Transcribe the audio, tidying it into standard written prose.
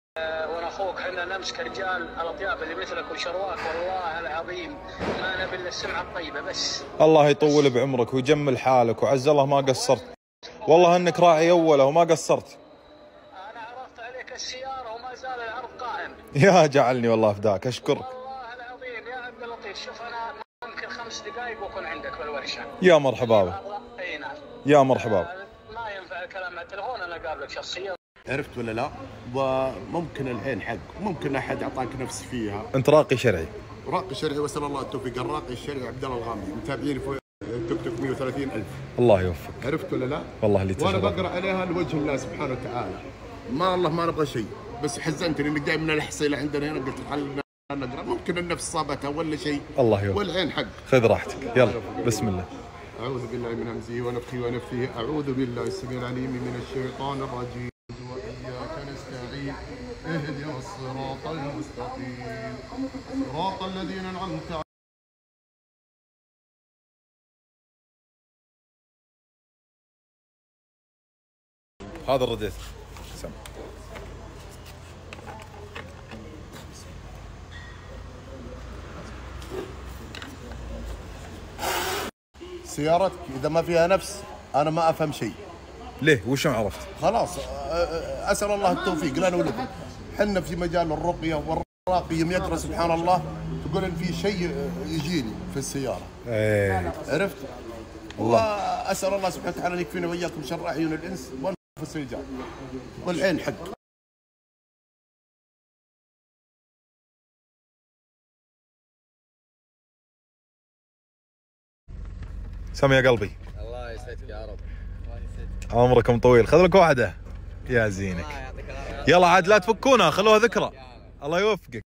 وانا اخوك احنا نمسك رجال الاطياب اللي مثلك وشرواك، والله العظيم ما نبي الا السمعه الطيبه بس. الله يطول بعمرك ويجمل حالك، وعز الله ما قصرت، والله انك راعي اوله وما قصرت. انا عرضت عليك السياره وما زال العرض قائم. يا جعلني والله فداك، اشكرك والله العظيم يا عبد اللطيف. شوف انا ممكن 5 دقائق واكون عندك بالورشه. يا مرحبا بك. اي نعم يا مرحبا بك. ما ينفع الكلام على التليفون، انا اقابلك شخصيا. عرفت ولا لا؟ وممكن العين حق، ممكن احد اعطاك نفس فيها. انت راقي شرعي؟ راقي شرعي واسال الله التوفيق. الراقي الشرعي عبد الله الغامدي، متابعين فوق تيك توك 130,000. الله يوفقك. عرفت ولا لا؟ والله اللي تشرف. وانا بقرا عليها لوجه الله سبحانه وتعالى. ما الله ما نبغى شيء، بس حزنتني انك جاي من الحصيله عندنا هنا، قلت خلينا نقرا، ممكن النفس صابتها ولا شيء. الله يوفقك. والعين حق. خذ راحتك، يلا بسم الله. اعوذ بالله من همزه ونفخه ونفثه، اعوذ بالله السميع العليم من الشيطان الرجيم. وإياك نستعين، اهدنا الصراط المستقيم، صراط الذين أنعمت عليهم. هذا رديت. سم. سيارتك إذا ما فيها نفس أنا ما أفهم شيء. ليه؟ وش عرفت؟ خلاص أسأل الله التوفيق لنا ولكم. حنا في مجال الرقية والراقي يقرأ سبحان الله، تقول إن في شيء يجيني في السيارة. ايه عرفت؟ الله. وأسأل الله سبحانه وتعالى أن يكفينا وإياكم شر أعين الإنس والنفس الرجال والعين حق. سم يا قلبي. الله يسعدك يا رب. عمركم طويل، خذ لك واحدة يا زينك. يلا عاد لا تفكونا، خلوها ذكرى. الله يوفقك.